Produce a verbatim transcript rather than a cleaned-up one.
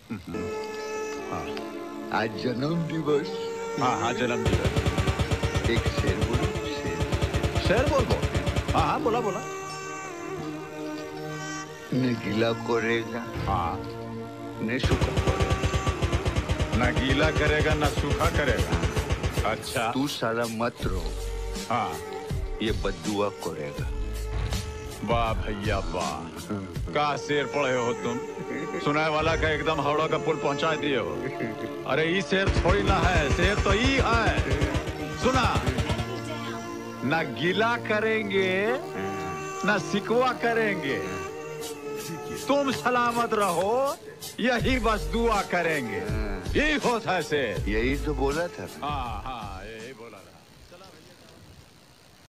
हाँ। आज जन्म दिवस। हाँ हाँ जन्म दिवस। एक शेर बोलो। शेर शेर बोल बोल। हाँ हाँ बोला बोला। न गीला करेगा हाँ न सूखा करेगा। न गीला करेगा न सूखा करेगा। अच्छा तू साला मत रो। हाँ ये बद्दुआ करेगा। वाह भैया वाह, का शेर पढ़े हो तुम। सुनाए वाला का एकदम हावड़ा का पुल पहुंचा दिए हो। अरे ये शेर थोड़ी ना है, शेर तो ये है। सुना, ना गीला करेंगे ना सिकवा करेंगे, तुम सलामत रहो यही बस दुआ करेंगे। यही होता है शेर। यही तो बोला था। हाँ हाँ।